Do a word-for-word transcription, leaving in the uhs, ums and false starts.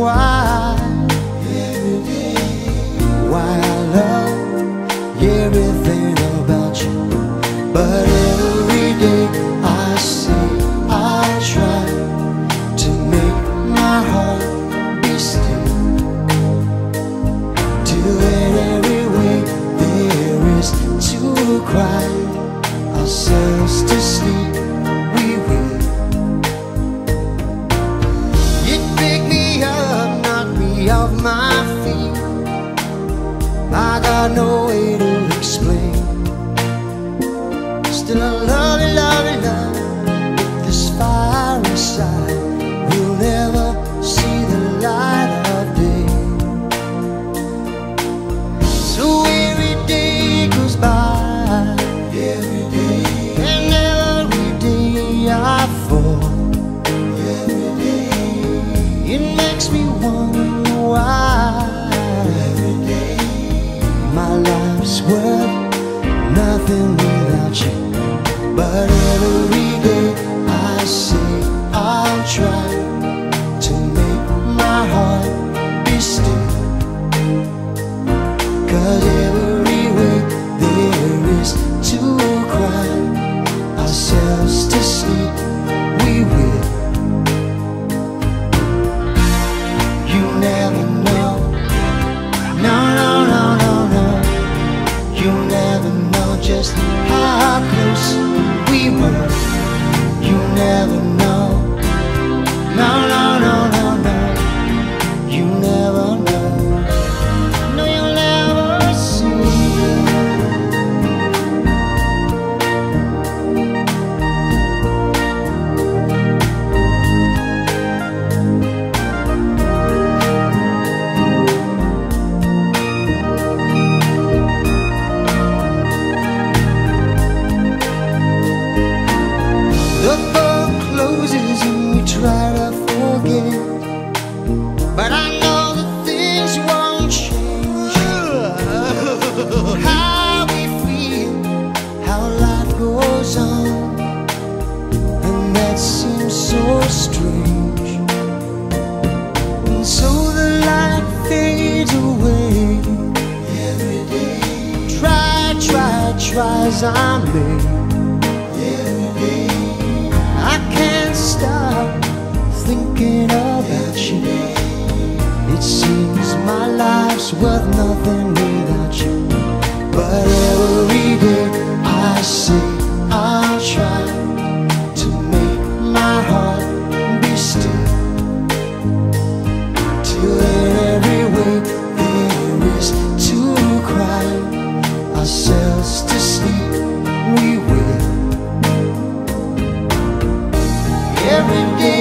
why every day, why I love everything about you. But every day I say I'll try to make my heart be still, till in every way there is to cry ourselves to sleep. We will. It pick me up, knock me off my feet. I got no way to explain. Still I love you, love you, love you. With this fire inside, we'll never see the light of day. So every day goes by, every day, and every day I fall. Every day it makes me wonder why every day my life's worth nothing without you. But every day I say I'll try to make my heart be still, 'cause every way there is to cry ourselves to sleep. We will. You never know. No, no, no, no, no. You never know just how close we were. You never know. No, no, no, no, no. You never know. No, you'll never see. The book closes and we try to forget, but I know that things won't change. How we feel, how life goes on, and that seems so strange. And so the light fades away every day. Try, try, try as I may. I can't stop thinking about you. It seems my life's worth nothing without you. But every day I say I'll try to make my heart be still, till in every way there is to cry ourselves to sleep. We will. Every day